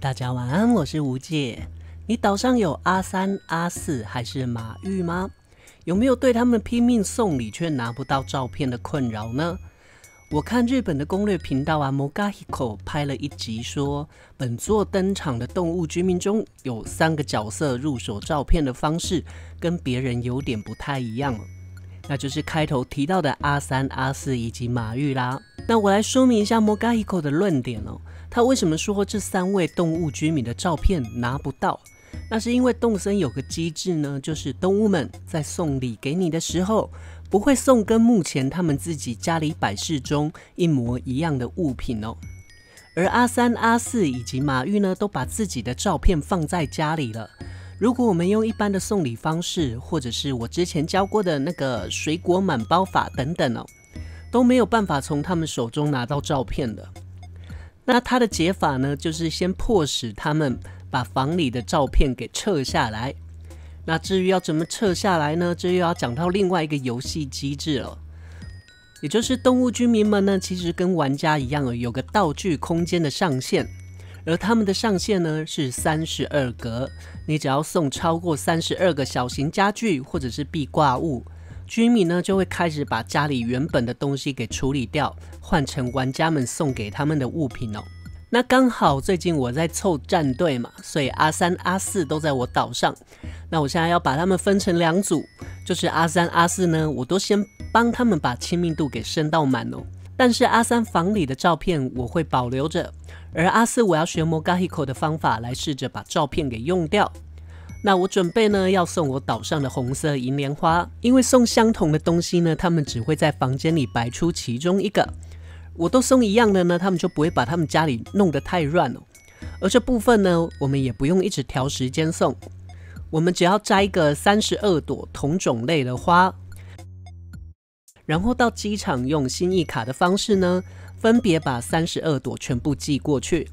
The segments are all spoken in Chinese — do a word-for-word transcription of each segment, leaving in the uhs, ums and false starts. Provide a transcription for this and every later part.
大家晚安，我是吴姐。你岛上有阿三、阿四还是马玉吗？有没有对他们拼命送礼却拿不到照片的困扰呢？我看日本的攻略频道啊 Mogahiko 拍了一集说，本作登场的动物居民中有三个角色入手照片的方式跟别人有点不太一样，那就是开头提到的阿三、阿四以及马玉啦。那我来说明一下 Mogahiko 的论点哦，他为什么说这三位动物居民的照片拿不到？那是因为动森有个机制呢，就是动物们在送礼给你的时候，不会送跟目前他们自己家里摆饰中一模一样的物品哦。而阿三、阿四以及马玉呢，都把自己的照片放在家里了。如果我们用一般的送礼方式，或者是我之前教过的那个水果满包法等等哦，都没有办法从他们手中拿到照片的。那他的解法呢，就是先迫使他们把房里的照片给撤下来。那至于要怎么撤下来呢？这又要讲到另外一个游戏机制了，也就是动物居民们呢，其实跟玩家一样，有个道具空间的上限，而他们的上限呢是三十二格。你只要送超过三十二个小型家具或者是壁挂物，居民呢就会开始把家里原本的东西给处理掉，换成玩家们送给他们的物品哦。那刚好最近我在凑战队嘛，所以阿三、阿四都在我岛上。那我现在要把他们分成两组，就是阿三、阿四呢，我都先帮他们把亲密度给升到满哦。但是阿三房里的照片我会保留着，而阿四我要学 Mogahiko 的方法来试着把照片给用掉。那我准备呢要送我岛上的红色银莲花，因为送相同的东西呢，他们只会在房间里摆出其中一个。我都送一样的呢，他们就不会把他们家里弄得太乱了。而这部分呢，我们也不用一直调时间送，我们只要摘个三十二朵同种类的花，然后到机场用心意卡的方式呢，分别把三十二朵全部寄过去。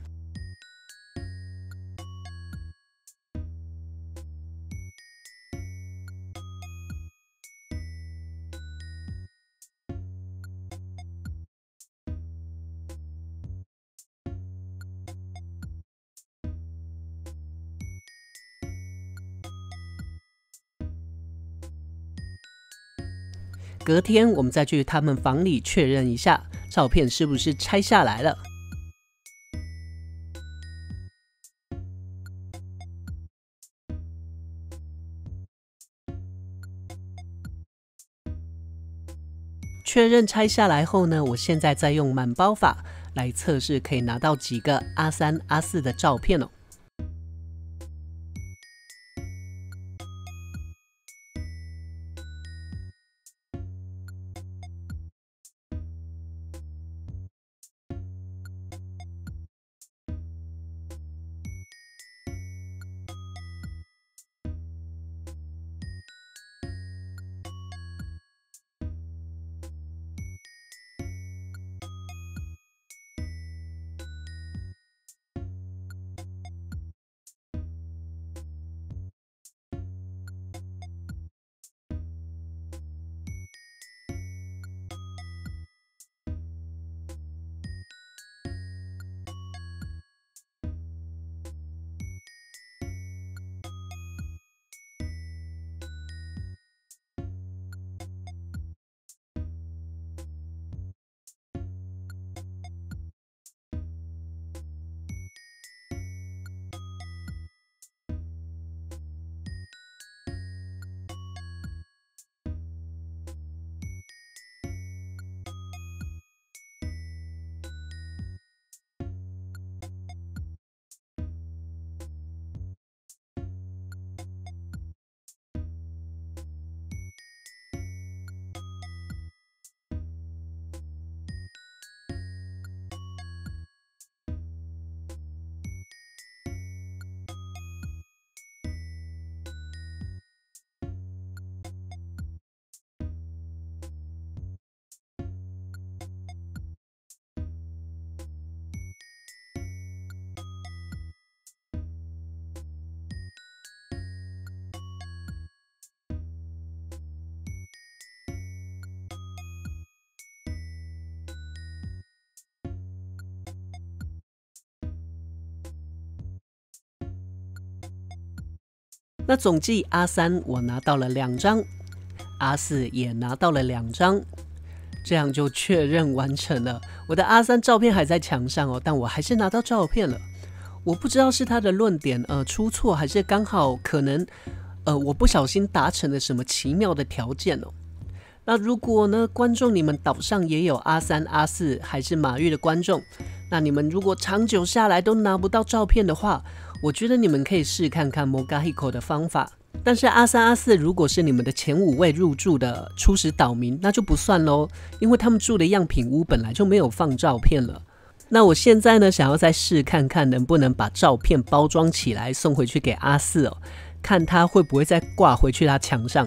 隔天我们再去他们房里确认一下照片是不是拆下来了。确认拆下来后呢，我现在再用满包法来测试可以拿到几个阿三、阿四的照片哦。 那总计阿三我拿到了两张，阿四也拿到了两张，这样就确认完成了。我的阿三照片还在墙上哦，但我还是拿到照片了。我不知道是他的论点呃出错，还是刚好可能呃我不小心达成了什么奇妙的条件哦。那如果呢，观众你们岛上也有阿三、阿四还是马玉的观众，那你们如果长久下来都拿不到照片的话，我觉得你们可以试看看 Mogahiko 的方法。但是阿三、阿四如果是你们的前五位入住的初始岛民，那就不算咯，因为他们住的样品屋本来就没有放照片了。那我现在呢，想要再试看看能不能把照片包装起来送回去给阿四哦，看他会不会再挂回去他墙上。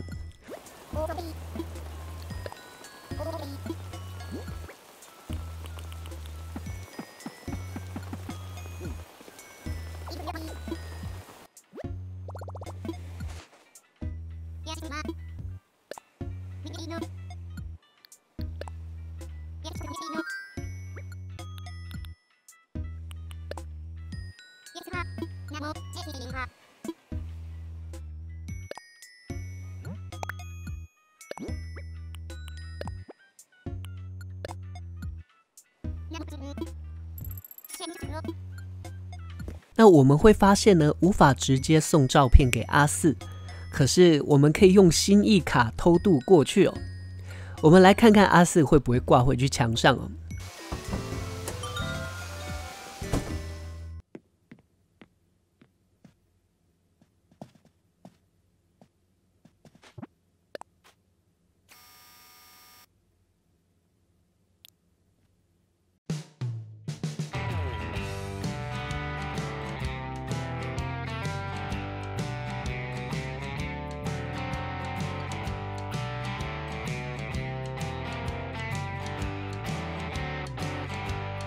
那我们会发现呢，无法直接送照片给阿四，可是我们可以用心意卡偷渡过去哦。我们来看看阿四会不会挂回去墙上哦。